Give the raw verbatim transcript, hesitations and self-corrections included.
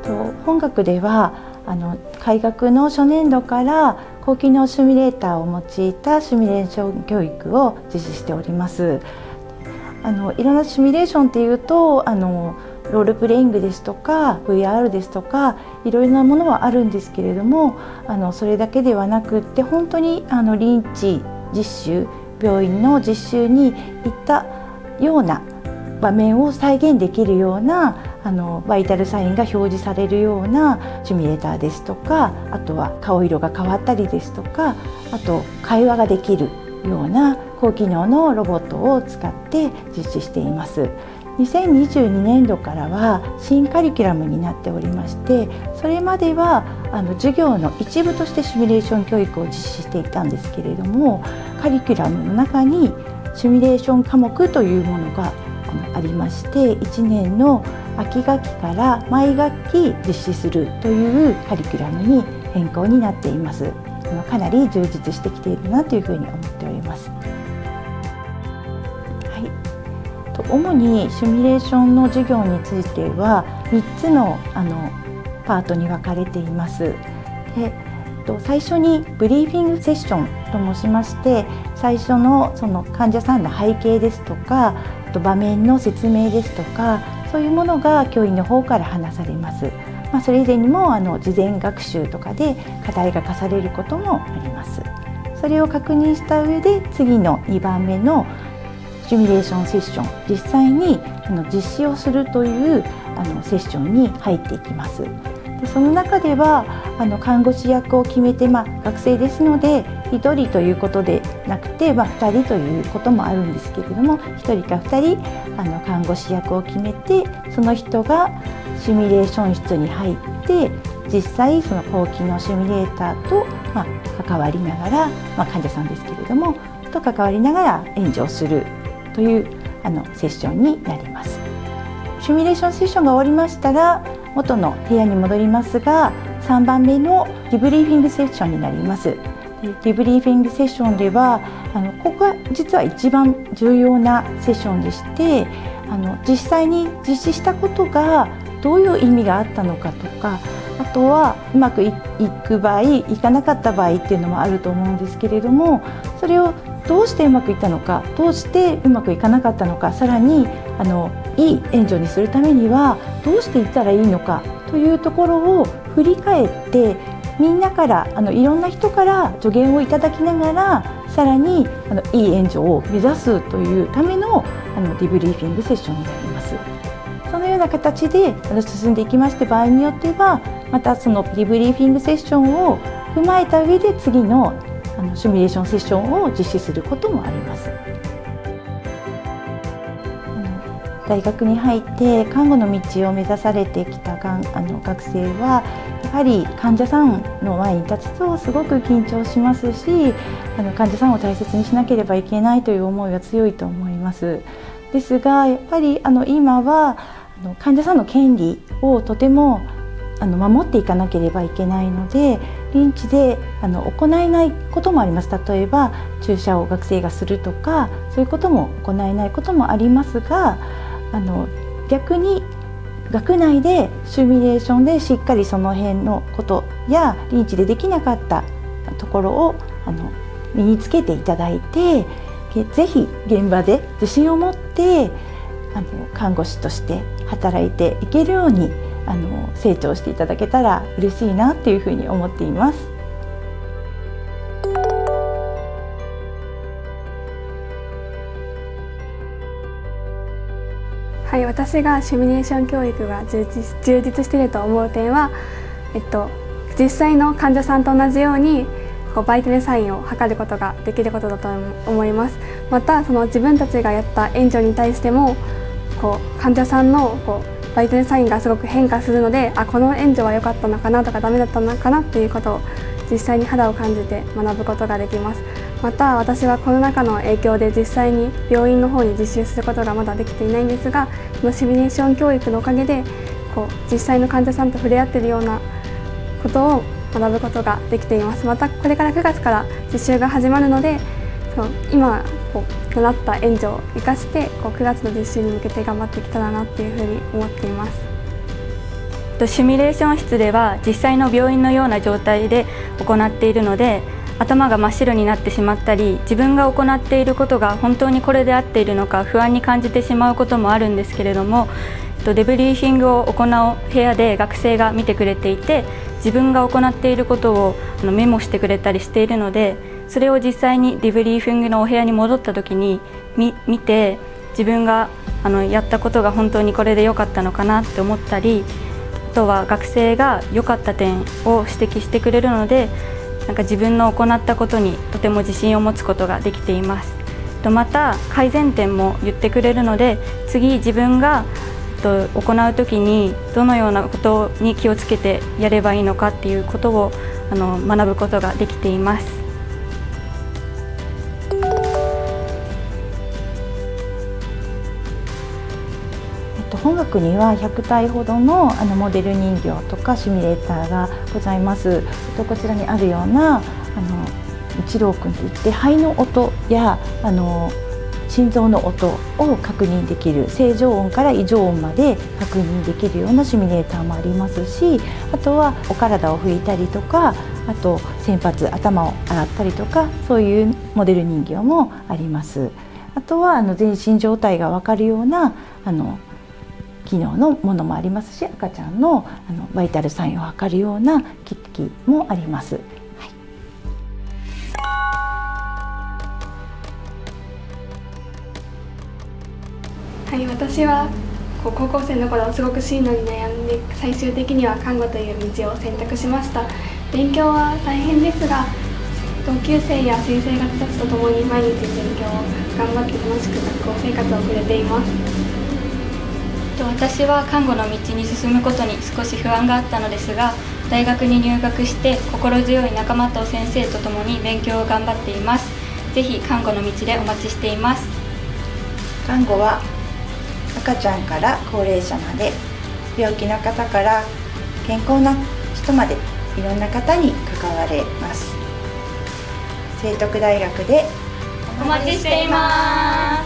と本学ではあの開学の初年度から高機能シミュレーターを用いたシミュレーション教育を実施しております。あのいろんなシミュレーションっていうとあのロールプレイングですとか ブイアール ですとかいろいろなものはあるんですけれども、あのそれだけではなくって本当にあの臨地実習病院の実習に行ったような場面を再現できるようなあのバイタルサインが表示されるようなシミュレーターですとか、あとは顔色が変わったりですとか、あと会話ができるような高機能のロボットを使って実施しています。にせんにじゅうにねんどからは新カリキュラムになっておりまして、それまではあの授業の一部としてシミュレーション教育を実施していたんですけれども、カリキュラムの中にシミュレーション科目というものがありまして、いちねんの秋学期から毎学期実施するというカリキュラムに変更になっています。かなり充実してきているなというふうに思っております。はい、主にシミュレーションの授業についてはみっつのあのパートに分かれています。で最初にブリーフィングセッションと申しまして、最初のその患者さんの背景ですとか、あと場面の説明ですとか、そういうものが教員の方から話されます。まあ、それ以前にもあの事前学習とかで課題が課されることもあります。それを確認した上で次のにばんめのシミュレーションセッション、実際にあの実施をするというあのセッションに入っていきます。でその中ではあの看護師役を決めて、まあ、学生ですのでひとりということでなくて、まあ、ふたりということもあるんですけれども、ひとりかふたりあの看護師役を決めて、その人がシミュレーション室に入って実際その高機能シミュレーターと、まあ、関わりながら、まあ、患者さんですけれどもと関わりながら援助をするというあのセッションになります。シミュレーションセッションが終わりましたら元の部屋に戻りますが、さんばんめのディブリーフィングセッションになります。ディブリーフィングセッションではあのここが実は一番重要なセッションでして、あの実際に実施したことがどういう意味があったのかとか、あとはうまくいく場合いかなかった場合っていうのもあると思うんですけれども、それをどうしてうまくいったのか、どうしてうまくいかなかったのか、さらにあのいい援助にするためにはどうしていったらいいのかというところを振り返って、みんなからあのいろんな人から助言をいただきながら、さらにあのいい援助を目指すというためのあのディブリーフィングセッションになります。そのような形であの進んでいきまして、場合によってはまたそのディブリーフィングセッションを踏まえた上で次のあのシミュレーションセッションを実施することもあります。大学に入って看護の道を目指されてきたがんあの学生はやはり患者さんの前に立つとすごく緊張しますし、あの患者さんを大切にしなければいけないという思いが強いと思います。ですがやっぱりあの今はあの患者さんの権利をとてもあの守っていかなければいけないので、臨地であの行えないこともあります。例えば注射を学生がするとか、そういうことも行えないこともありますが、あの逆に学内でシミュレーションでしっかりその辺のことや臨地でできなかったところをあの身につけていただいて、ぜひ現場で自信を持ってあの看護師として働いていけるようにあの成長していただけたら嬉しいなというふうに思っています。 はい、私がシミュレーション教育が充実、充実していると思う点は、えっと、実際の患者さんと同じようにこうバイタルサインを測ることができることだと思います。またその自分たちがやった援助に対してもこう患者さんのこうバイタルサインがすごく変化するので、あこの援助は良かったのかなとかダメだったのかなっていうことを実際に肌を感じて学ぶことができます。また私はコロナ禍の影響で実際に病院の方に実習することがまだできていないんですが、このシミュレーション教育のおかげでこう実際の患者さんと触れ合っているようなことを学ぶことができています。またこれからくがつから実習が始まるので、その今こう習った援助を生かしてこうくがつの実習に向けて頑張っていけたらなっていうふうに思っています。 シミュレーション室では実際の病院のような状態で行っているので、頭が真っ白になってしまったり、自分が行っていることが本当にこれで合っているのか不安に感じてしまうこともあるんですけれども、デブリーフィングを行う部屋で学生が見てくれていて、自分が行っていることをメモしてくれたりしているので、それを実際にデブリーフィングのお部屋に戻った時に見て、自分があのやったことが本当にこれで良かったのかなって思ったり、あとは学生が良かった点を指摘してくれるので、なんか自分の行ったことにとても自信を持つことができています。また改善点も言ってくれるので、次自分が行う時にどのようなことに気をつけてやればいいのかっていうことをあの学ぶことができています。 本学にはひゃくたいほどのあのモデル人形とかシミュレーターがございます。こちらにあるようなあの一郎君といって肺の音やあの心臓の音を確認できる、正常音から異常音まで確認できるようなシミュレーターもありますし、あとはお体を拭いたりとか、あと洗髪、頭を洗ったりとか、そういうモデル人形もあります。あとはあの全身状態が分かるようなあの機能のものもありますし、赤ちゃんのあのバイタルサインを測るような機器もあります。 はい、私はこう高校生の頃すごく進路に悩んで、最終的には看護という道を選択しました。勉強は大変ですが、同級生や先生方たちと共に毎日勉強を頑張って楽しく学校生活を送れています。 私は看護の道に進むことに少し不安があったのですが、大学に入学して心強い仲間と先生と共に勉強を頑張っています。ぜひ看護の道でお待ちしています。 看護は赤ちゃんから高齢者まで、病気の方から健康な人までいろんな方に関われます。聖徳大学でお待ちしています。